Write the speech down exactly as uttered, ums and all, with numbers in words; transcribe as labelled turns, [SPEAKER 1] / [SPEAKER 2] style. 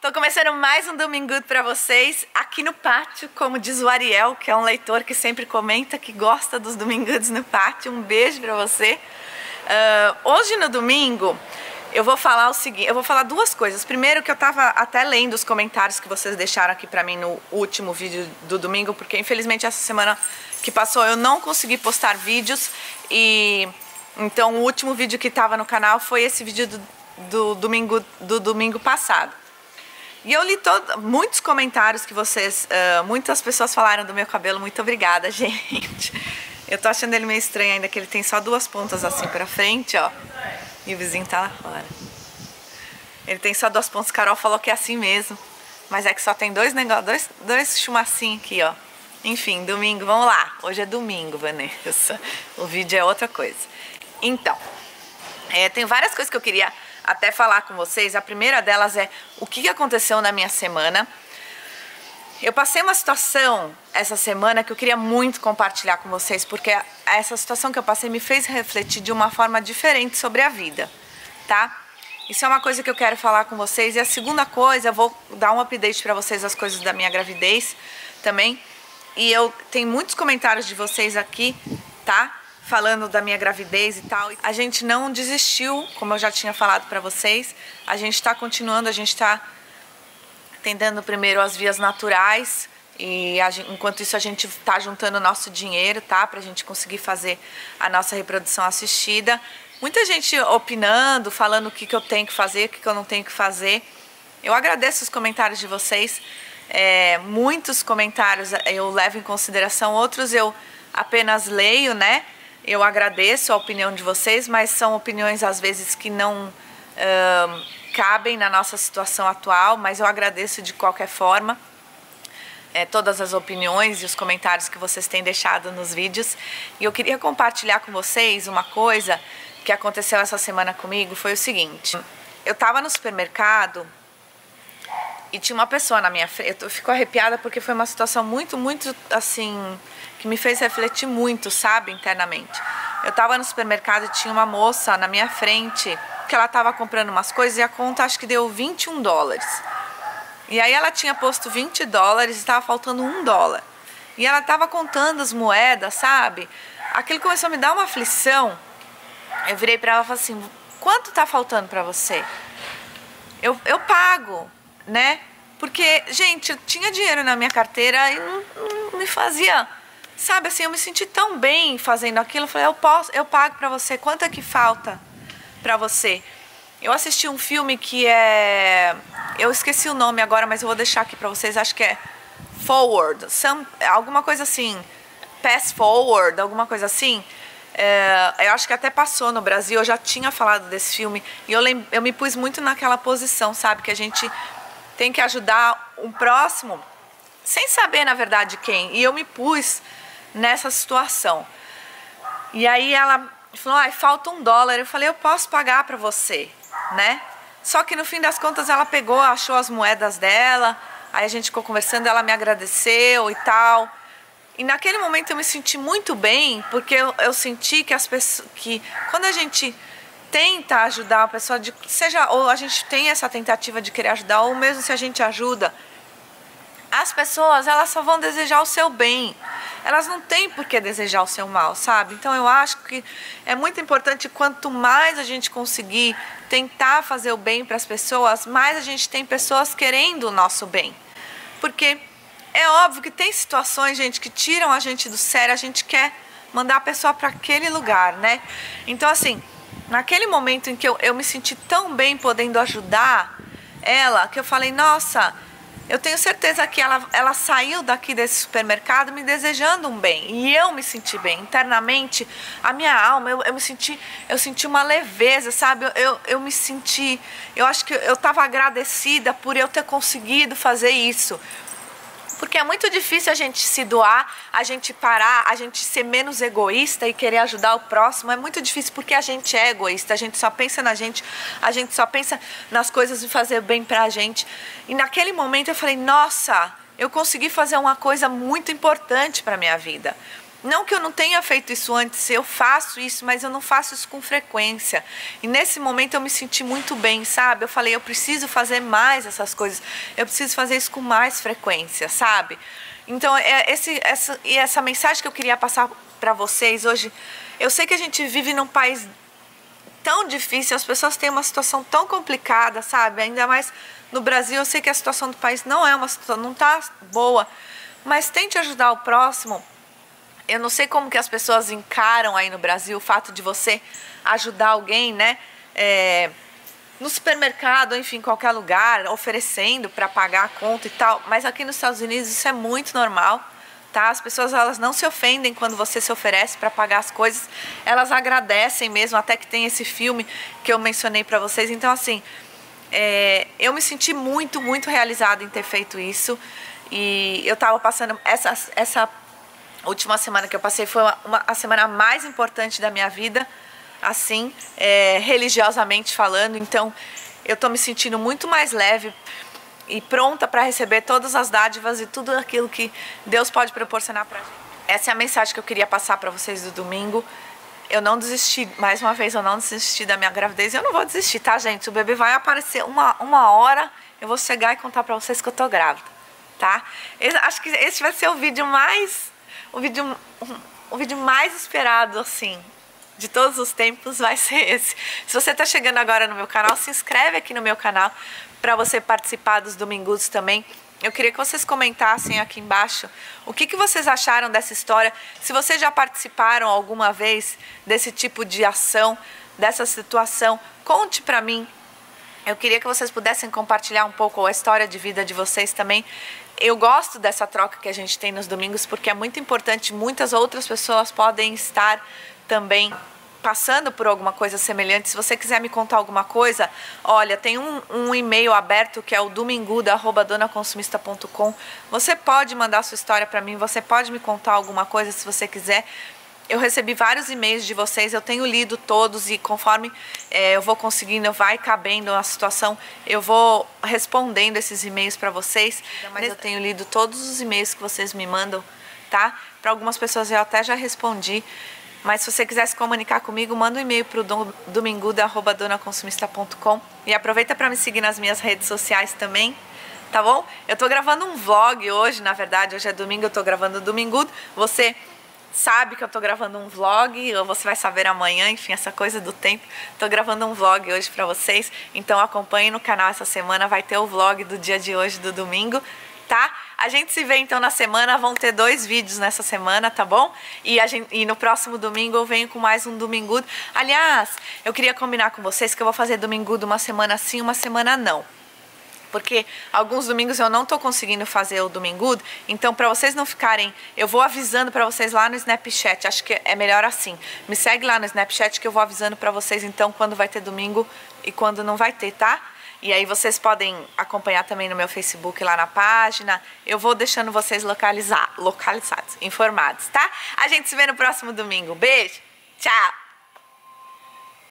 [SPEAKER 1] Tô começando mais um Domingo Good pra vocês aqui no pátio, como diz o Ariel, que é um leitor que sempre comenta que gosta dos Domingo Goods no pátio. Um beijo pra você. Uh, hoje no domingo eu vou falar o seguinte, eu vou falar duas coisas. Primeiro, que eu tava até lendo os comentários que vocês deixaram aqui pra mim no último vídeo do domingo, porque infelizmente essa semana que passou eu não consegui postar vídeos e então o último vídeo que tava no canal foi esse vídeo do, do domingo do domingo passado. E eu li todo, muitos comentários que vocês, uh, muitas pessoas falaram do meu cabelo. Muito obrigada, gente. Eu tô achando ele meio estranho ainda, que ele tem só duas pontas assim pra frente, ó. E o vizinho tá lá fora. Ele tem só duas pontas, Carol falou que é assim mesmo. Mas é que só tem dois negócios, dois, dois chumacinhos aqui, ó. Enfim, domingo, vamos lá. Hoje é domingo, Vanessa. O vídeo é outra coisa. Então, é, tem várias coisas que eu queria até falar com vocês. A primeira delas é o que aconteceu na minha semana. Eu passei uma situação essa semana que eu queria muito compartilhar com vocês, porque essa situação que eu passei me fez refletir de uma forma diferente sobre a vida, tá? Isso é uma coisa que eu quero falar com vocês. E a segunda coisa, eu vou dar um update pra vocês das coisas da minha gravidez também. E eu tenho muitos comentários de vocês aqui, tá? Falando da minha gravidez e tal. A gente não desistiu, como eu já tinha falado pra vocês. A gente tá continuando, a gente tá tentando primeiro as vias naturais. E a gente, enquanto isso a gente tá juntando o nosso dinheiro, tá? Pra gente conseguir fazer a nossa reprodução assistida. Muita gente opinando, falando o que, que eu tenho que fazer, o que, que eu não tenho que fazer. Eu agradeço os comentários de vocês. É, muitos comentários eu levo em consideração, outros eu apenas leio, né? Eu agradeço a opinião de vocês, mas são opiniões às vezes que não uh, cabem na nossa situação atual, mas eu agradeço de qualquer forma é, todas as opiniões e os comentários que vocês têm deixado nos vídeos. E eu queria compartilhar com vocês uma coisa que aconteceu essa semana comigo. Foi o seguinte: eu tava no supermercado e tinha uma pessoa na minha frente. Eu fico arrepiada porque foi uma situação muito, muito assim, que me fez refletir muito, sabe, internamente. Eu tava no supermercado e tinha uma moça na minha frente que ela tava comprando umas coisas e a conta acho que deu vinte e um dólares. E aí ela tinha posto vinte dólares e estava faltando um dólar. E ela tava contando as moedas, sabe? Aquilo começou a me dar uma aflição. Eu virei pra ela e falei assim: quanto tá faltando pra você? Eu, eu pago, né? Porque, gente, eu tinha dinheiro na minha carteira e não, não me fazia, sabe assim, eu me senti tão bem fazendo aquilo. Eu falei, eu posso, eu pago pra você, quanto é que falta pra você? Eu assisti um filme que é, eu esqueci o nome agora, mas eu vou deixar aqui pra vocês, acho que é Forward, some, alguma coisa assim, Pass Forward, alguma coisa assim. É, eu acho que até passou no Brasil, eu já tinha falado desse filme. E eu, lem, eu me pus muito naquela posição, sabe, que a gente tem que ajudar um próximo sem saber, na verdade, quem. E eu me pus nessa situação. E aí ela falou, ah, falta um dólar. Eu falei, eu posso pagar pra você, né? Só que no fim das contas ela pegou, achou as moedas dela. Aí a gente ficou conversando, ela me agradeceu e tal. E naquele momento eu me senti muito bem, porque eu, eu senti que as pessoas, que quando a gente tenta ajudar a pessoa, de, seja, ou a gente tem essa tentativa de querer ajudar, ou mesmo se a gente ajuda, as pessoas, elas só vão desejar o seu bem. Elas não têm por que desejar o seu mal, sabe? Então eu acho que é muito importante, quanto mais a gente conseguir tentar fazer o bem para as pessoas, mais a gente tem pessoas querendo o nosso bem. Porque é óbvio que tem situações, gente, que tiram a gente do sério, a gente quer mandar a pessoa para aquele lugar, né? Então, assim, naquele momento em que eu, eu me senti tão bem podendo ajudar ela, que eu falei, nossa, eu tenho certeza que ela, ela saiu daqui desse supermercado me desejando um bem. E eu me senti bem. Internamente, a minha alma, eu, eu me senti, eu senti uma leveza, sabe? Eu, eu, eu me senti, eu acho que eu estava agradecida por eu ter conseguido fazer isso. Porque é muito difícil a gente se doar, a gente parar, a gente ser menos egoísta e querer ajudar o próximo. É muito difícil porque a gente é egoísta, a gente só pensa na gente, a gente só pensa nas coisas de fazer bem pra gente. E naquele momento eu falei, nossa, eu consegui fazer uma coisa muito importante pra minha vida. Não que eu não tenha feito isso antes, eu faço isso, mas eu não faço isso com frequência. E nesse momento eu me senti muito bem, sabe? Eu falei, eu preciso fazer mais essas coisas, eu preciso fazer isso com mais frequência, sabe? Então, é esse, essa, e essa mensagem que eu queria passar para vocês hoje, eu sei que a gente vive num país tão difícil, as pessoas têm uma situação tão complicada, sabe? Ainda mais no Brasil, eu sei que a situação do país não é uma situação, não tá boa, mas tente ajudar o próximo. Eu não sei como que as pessoas encaram aí no Brasil o fato de você ajudar alguém, né? É, no supermercado, enfim, em qualquer lugar, oferecendo para pagar a conta e tal. Mas aqui nos Estados Unidos isso é muito normal, tá? As pessoas, elas não se ofendem quando você se oferece para pagar as coisas. Elas agradecem mesmo, até que tem esse filme que eu mencionei para vocês. Então, assim, é, eu me senti muito, muito realizada em ter feito isso. E eu tava passando essa... essa A última semana que eu passei foi uma, uma, a semana mais importante da minha vida, assim, é, religiosamente falando. Então, eu tô me sentindo muito mais leve e pronta para receber todas as dádivas e tudo aquilo que Deus pode proporcionar pra gente. Essa é a mensagem que eu queria passar para vocês do domingo. Eu não desisti, mais uma vez, eu não desisti da minha gravidez. Eu não vou desistir, tá, gente? O bebê vai aparecer uma, uma hora, eu vou chegar e contar pra vocês que eu tô grávida, tá? Eu acho que esse vai ser o vídeo mais... O vídeo, o vídeo mais esperado, assim, de todos os tempos vai ser esse. Se você está chegando agora no meu canal, se inscreve aqui no meu canal para você participar dos Domingudos também. Eu queria que vocês comentassem aqui embaixo o que, que vocês acharam dessa história. Se vocês já participaram alguma vez desse tipo de ação, dessa situação, conte para mim. Eu queria que vocês pudessem compartilhar um pouco a história de vida de vocês também. Eu gosto dessa troca que a gente tem nos domingos porque é muito importante. Muitas outras pessoas podem estar também passando por alguma coisa semelhante. Se você quiser me contar alguma coisa, olha, tem um, um e-mail aberto que é o dominguda arroba dona consumista ponto com. Você pode mandar sua história para mim, você pode me contar alguma coisa se você quiser. Eu recebi vários e-mails de vocês, eu tenho lido todos e conforme é, eu vou conseguindo, vai cabendo a situação, eu vou respondendo esses e-mails para vocês. Mas eu tenho lido todos os e-mails que vocês me mandam, tá? Para algumas pessoas eu até já respondi, mas se você quiser se comunicar comigo, manda um e-mail para o dominguda arroba dona consumista ponto com e aproveita para me seguir nas minhas redes sociais também, tá bom? Eu tô gravando um vlog hoje, na verdade, hoje é domingo, eu tô gravando o Domingudo. Você sabe que eu tô gravando um vlog, ou você vai saber amanhã, enfim, essa coisa do tempo. Tô gravando um vlog hoje pra vocês, então acompanhe no canal essa semana, vai ter o vlog do dia de hoje, do domingo, tá? A gente se vê então na semana, vão ter dois vídeos nessa semana, tá bom? E, a gente, e no próximo domingo eu venho com mais um Domingudo. Aliás, eu queria combinar com vocês que eu vou fazer Domingudo uma semana sim, uma semana não. Porque alguns domingos eu não tô conseguindo fazer o Domingudo, então para vocês não ficarem, eu vou avisando para vocês lá no Snapchat, acho que é melhor assim. Me segue lá no Snapchat que eu vou avisando para vocês então quando vai ter domingo e quando não vai ter, tá? E aí vocês podem acompanhar também no meu Facebook lá na página. Eu vou deixando vocês localizar, localizados, informados, tá? A gente se vê no próximo domingo. Beijo, tchau!